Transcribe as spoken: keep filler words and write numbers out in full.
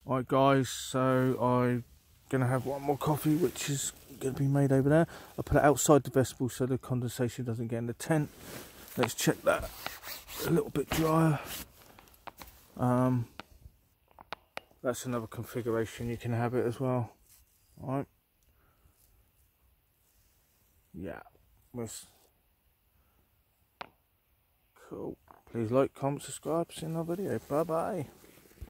Alright guys, so I'm going to have one more coffee which is going to be made over there. I'll put it outside the vestibule so the condensation doesn't get in the tent. Let's check that a little bit drier. Um, that's another configuration, you can have it as well. Alright. Yeah. Cool. Please like, comment, subscribe, see you in another video. Bye bye.